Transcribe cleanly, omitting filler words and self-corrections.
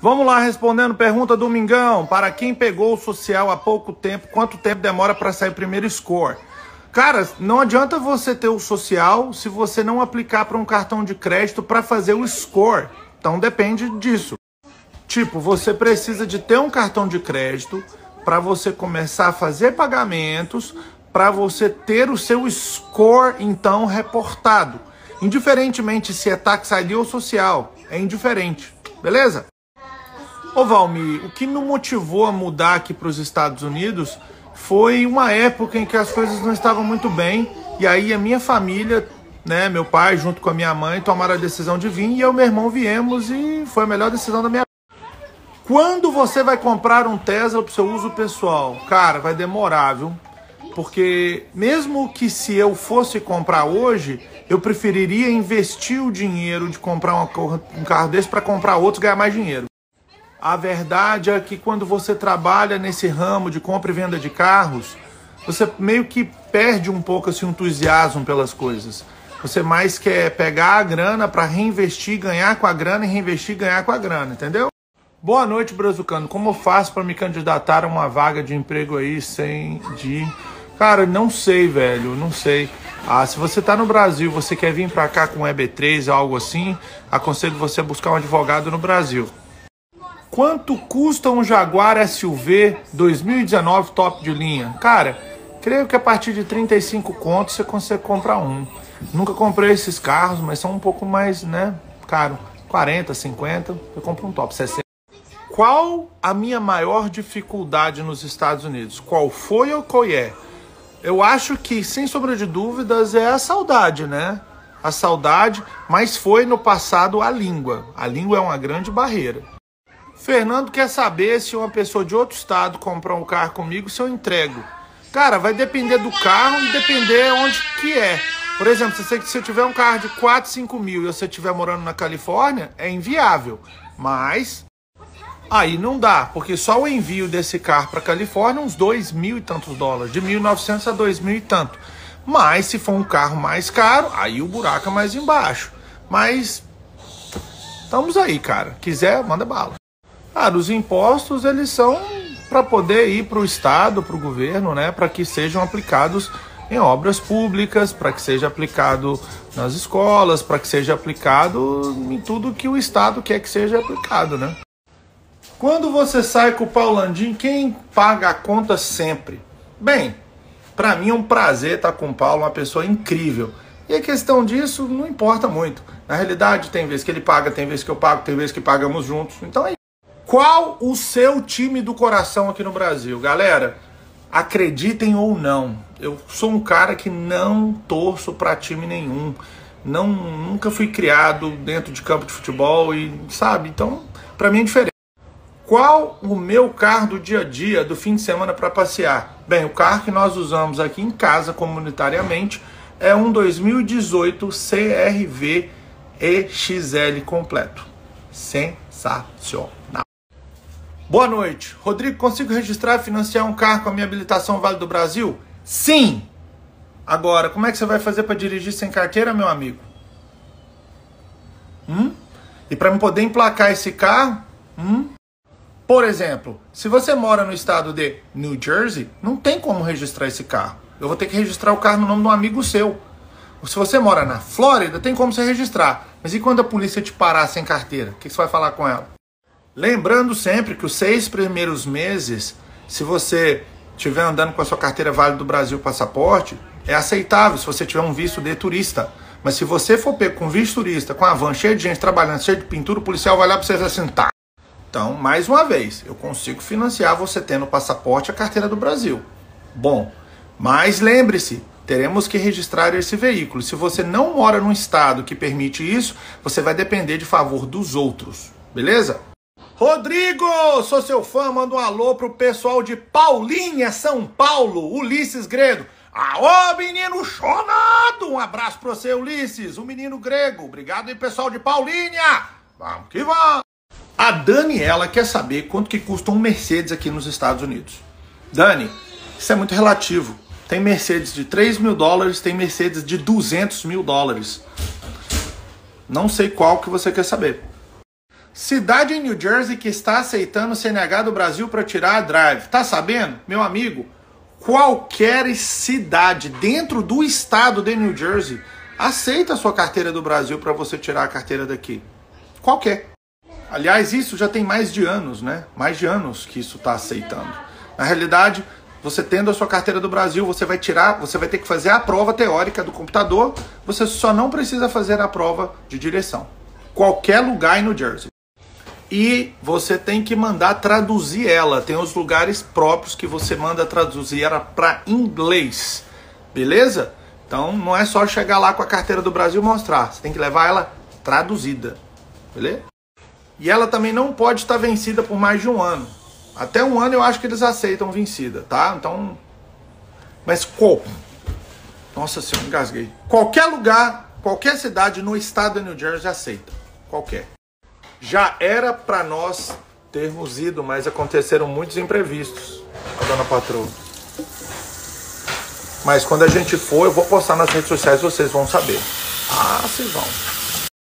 Vamos lá, respondendo pergunta do Mingão. Para quem pegou o social há pouco tempo, quanto tempo demora para sair o primeiro score? Cara, não adianta você ter o social se você não aplicar para um cartão de crédito para fazer o score. Então depende disso. Tipo, você precisa de ter um cartão de crédito para você começar a fazer pagamentos, para você ter o seu score, então, reportado. Indiferentemente se é Tax ID ou social, é indiferente, beleza? Ô Valmir, o que me motivou a mudar aqui para os Estados Unidos foi uma época em que as coisas não estavam muito bem, e aí a minha família, né, meu pai junto com a minha mãe tomaram a decisão de vir, e eu e meu irmão viemos, e foi a melhor decisão da minha vida. Quando você vai comprar um Tesla para o seu uso pessoal? Cara, vai demorar, viu? Porque mesmo que se eu fosse comprar hoje, eu preferiria investir o dinheiro de comprar um carro desse para comprar outros e ganhar mais dinheiro. A verdade é que quando você trabalha nesse ramo de compra e venda de carros, você meio que perde um pouco esse entusiasmo pelas coisas. Você mais quer pegar a grana para reinvestir, ganhar com a grana e reinvestir, ganhar com a grana, entendeu? Boa noite, Brazucano. Como eu faço para me candidatar a uma vaga de emprego aí sem de... Cara, não sei, velho, não sei. Se você tá no Brasil, você quer vir para cá com um EB3 ou algo assim, aconselho você a buscar um advogado no Brasil. Quanto custa um Jaguar SUV 2019 top de linha? Cara, creio que a partir de 35 contos você consegue comprar um. Nunca comprei esses carros, mas são um pouco mais, né, caro. 40, 50, eu compro um top, 60. Qual a minha maior dificuldade nos Estados Unidos? Qual foi ou qual é? Eu acho que, sem sombra de dúvidas, é a saudade, né? A saudade, mas foi no passado a língua. A língua é uma grande barreira. Fernando quer saber se uma pessoa de outro estado comprar um carro comigo, se eu entrego. Cara, vai depender do carro e depender onde que é. Por exemplo, se eu tiver um carro de 4, 5 mil e você estiver morando na Califórnia, é inviável. Mas aí não dá, porque só o envio desse carro para Califórnia, uns 2.000 e tantos dólares, de 1.900 a 2.000 e tanto. Mas se for um carro mais caro, aí o buraco é mais embaixo. Mas estamos aí, cara. Quiser, manda bala. Cara, os impostos, eles são para poder ir para o Estado, para o governo, né? Para que sejam aplicados em obras públicas, para que seja aplicado nas escolas, para que seja aplicado em tudo que o Estado quer que seja aplicado, né? Quando você sai com o Paulandinho, quem paga a conta sempre? Bem, para mim é um prazer estar com o Paulo, uma pessoa incrível. E a questão disso não importa muito. Na realidade, tem vezes que ele paga, tem vezes que eu pago, tem vezes que pagamos juntos. Então é. Qual o seu time do coração aqui no Brasil? Galera, acreditem ou não, eu sou um cara que não torço para time nenhum. Nunca fui criado dentro de campo de futebol e, sabe, então, para mim é diferente. Qual o meu carro do dia a dia, do fim de semana para passear? Bem, o carro que nós usamos aqui em casa comunitariamente é um 2018 CR-V EXL completo. Sensacional. Boa noite. Rodrigo, consigo registrar e financiar um carro com a minha habilitação Vale do Brasil? Sim! Agora, como é que você vai fazer para dirigir sem carteira, meu amigo? E para poder emplacar esse carro? Por exemplo, se você mora no estado de New Jersey, não tem como registrar esse carro. Eu vou ter que registrar o carro no nome de um amigo seu. Se você mora na Flórida, tem como você registrar. Mas e quando a polícia te parar sem carteira? O que você vai falar com ela? Lembrando sempre que os 6 primeiros meses, se você estiver andando com a sua carteira Vale do Brasil passaporte, é aceitável se você tiver um visto de turista. Mas se você for pego com visto turista, com a van cheia de gente trabalhando, cheia de pintura, o policial vai lá para você assim, tá. Então, mais uma vez, eu consigo financiar você tendo o passaporte e a carteira do Brasil. Bom, mas lembre-se, teremos que registrar esse veículo. Se você não mora num estado que permite isso, você vai depender de favor dos outros, beleza? Rodrigo, sou seu fã, manda um alô pro pessoal de Paulinha, São Paulo, Ulisses Grego. Aô, menino chonado, um abraço pra você, Ulisses, o menino grego. Obrigado aí, pessoal de Paulinha. Vamos que vamos. A Daniela quer saber quanto que custa um Mercedes aqui nos Estados Unidos. Dani, isso é muito relativo. Tem Mercedes de 3 mil dólares, tem Mercedes de 200 mil dólares. Não sei qual que você quer saber. Cidade em New Jersey que está aceitando o CNH do Brasil para tirar a drive. Tá sabendo? Meu amigo, qualquer cidade dentro do estado de New Jersey aceita a sua carteira do Brasil para você tirar a carteira daqui. Qualquer. Aliás, isso já tem mais de anos, né? Mais de anos que isso está aceitando. Na realidade, você tendo a sua carteira do Brasil, você vai ter que fazer a prova teórica do computador, você só não precisa fazer a prova de direção. Qualquer lugar em New Jersey. E você tem que mandar traduzir ela. Tem os lugares próprios que você manda traduzir ela para inglês. Beleza? Então não é só chegar lá com a carteira do Brasil e mostrar. Você tem que levar ela traduzida. Beleza? E ela também não pode estar vencida por mais de um ano. Até um ano eu acho que eles aceitam vencida, tá? Então... Mas qual? Nossa senhora, engasguei. Qualquer lugar, qualquer cidade no estado de New Jersey aceita. Qualquer. Já era para nós termos ido, mas aconteceram muitos imprevistos, a dona patroa. Mas quando a gente for, eu vou postar nas redes sociais, vocês vão saber. Ah, vocês vão.